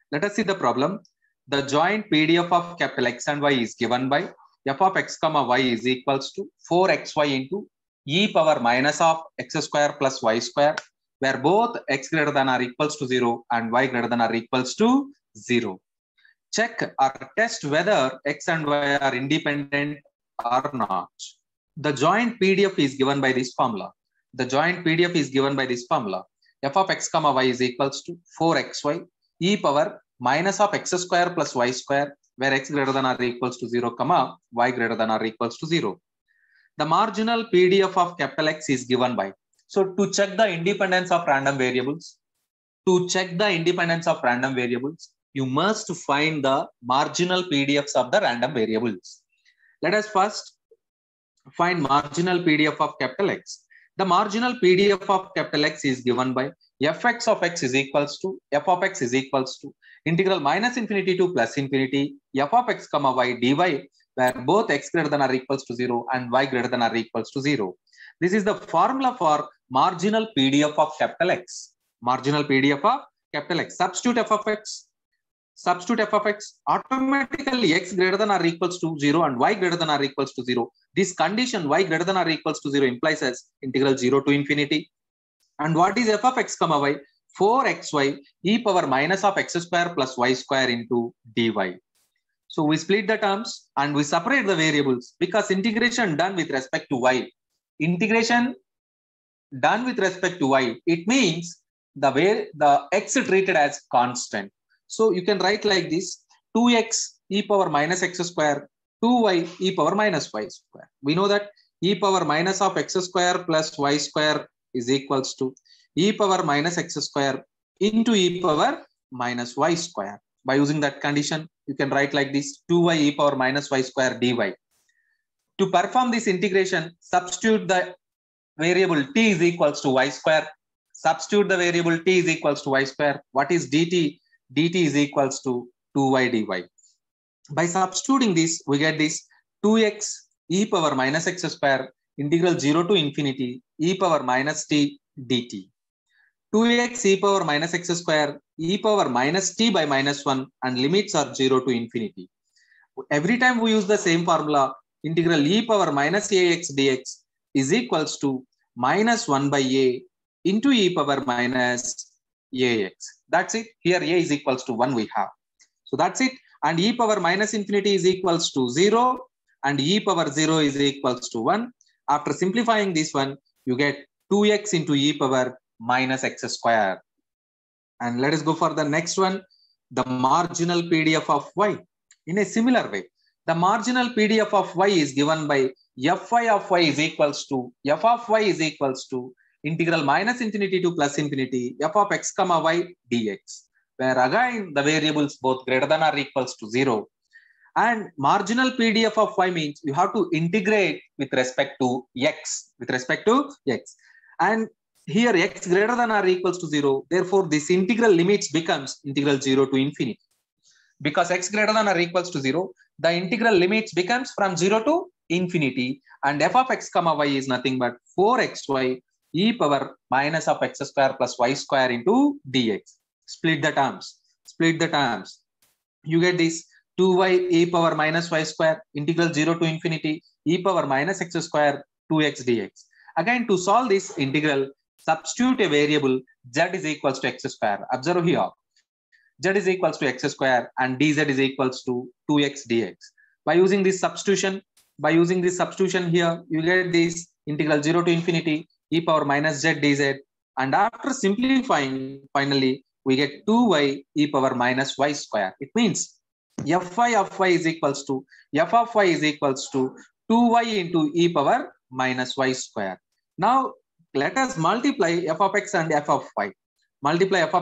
Let us see the problem. The joint PDF of capital X and Y is given by f of x comma y is equals to 4xy into e power minus of x square plus y square, where both x greater than or equals to 0 and y greater than or equals to 0. Check or test whether x and y are independent or not. The joint PDF is given by this formula. The joint PDF is given by this formula. F of x comma y is equals to 4xy e power minus of x square plus y square, where x greater than or equals to 0, comma y greater than or equals to 0. The marginal PDF of capital X is given by. So to check the independence of random variables, you must find the marginal PDFs of the random variables. Let us first find marginal PDF of capital X. The marginal PDF of capital X is given by fx of x is equals to f of x is equals to integral minus infinity to plus infinity f of x comma y dy, where both x greater than or equals to 0 and y greater than or equals to 0. This is the formula for marginal PDF of capital X. Marginal PDF of capital X. Substitute f of x. Automatically x greater than or equals to 0 and y greater than or equals to 0. This condition y greater than or equals to 0 implies as integral 0 to infinity. And what is f of x comma y? 4xy e power minus of x square plus y square into dy. So we split the terms and we separate the variables, because integration done with respect to y. It means the x treated as constant. So you can write like this: 2x e power minus x square, 2y e power minus y square. We know that e power minus of x square plus y square is equals to e power minus x square into e power minus y square. By using that condition, you can write like this: 2y e power minus y square dy. To perform this integration, substitute the variable t is equals to y square. Substitute the variable t is equals to y square. What is dt? Dt is equals to 2y dy. By substituting this, we get this 2x e power minus x square integral 0 to infinity e power minus t dt. 2x e power minus x square e power minus t by minus 1, and limits are 0 to infinity. Every time we use the same formula, integral e power minus ax dx is equals to minus 1 by a into e power minus ax. That's it. Here a is equals to 1 we have. So that's it. And e power minus infinity is equals to 0 and e power 0 is equals to 1. After simplifying this one, you get 2x into e power minus x square. And let us go for the next one, the marginal PDF of y. In a similar way, the marginal PDF of y is given by fy of y is equals to f of y is equals to integral minus infinity to plus infinity f of x comma y dx, where again the variables both greater than or equals to 0. And marginal PDF of y means you have to integrate with respect to x. And here x greater than or equals to 0. Therefore, this integral limits becomes integral 0 to infinity. Because x greater than or equals to 0, the integral limits becomes from 0 to infinity. And f of x comma y is nothing but 4xy e power minus of x square plus y square into dx. Split the terms. You get this 2y e power minus y square integral 0 to infinity e power minus x square 2x dx. Again, to solve this integral, substitute a variable z is equals to x square. Observe here, z is equals to x square and dz is equals to 2x dx. By using this substitution here, you get this integral 0 to infinity e power minus z dz. And after simplifying, finally, we get 2y e power minus y square. It means fy of y is equals to 2y into e power minus y square. Now, let us multiply f of x and f of y. f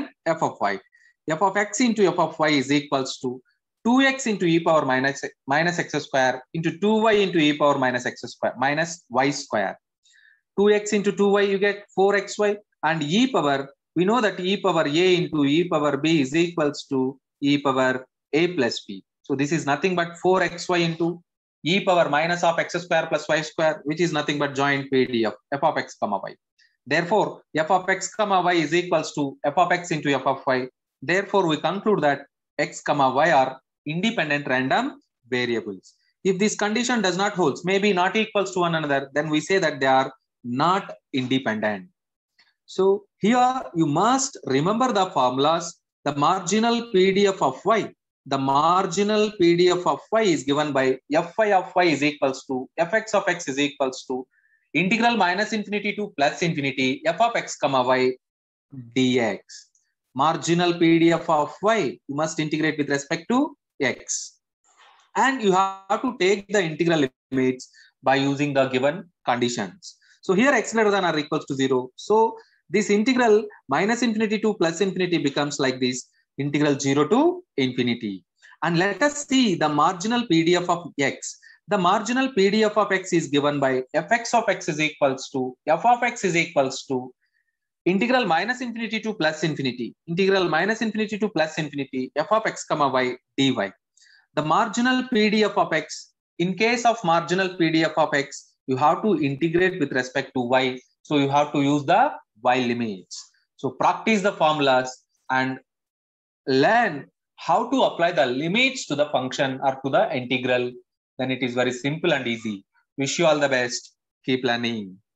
of x into f of y is equals to 2x into e power minus x square into 2y into e power minus x square minus y square. 2x into 2y, you get 4xy, and e power, we know that e power a into e power b is equals to e power a plus b. So this is nothing but 4xy into e power minus of x square plus y square, which is nothing but joint PDF f of x comma y. Therefore, f of x comma y is equals to f of x into f of y. Therefore, we conclude that x comma y are independent random variables. If this condition does not hold, maybe not equals to one another, then we say that they are not independent. So here you must remember the formulas. The marginal PDF of y. The marginal PDF of y is given by fy of y is equals to fx of x is equals to integral minus infinity to plus infinity f of x comma y dx. Marginal PDF of y, you must integrate with respect to x. And you have to take the integral limits by using the given conditions. So here x greater than or equals to 0. So this integral minus infinity to plus infinity becomes like this, integral 0 to infinity. And let us see the marginal PDF of x. The marginal PDF of x is given by fx of x is equals to f of x is equals to integral minus infinity to plus infinity, integral minus infinity to plus infinity, f of x comma y dy. The marginal PDF of x, in case of marginal PDF of x, you have to integrate with respect to y. So you have to use the y limits. So practice the formulas and learn how to apply the limits to the function or to the integral. Then it is very simple and easy. Wish you all the best. Keep learning.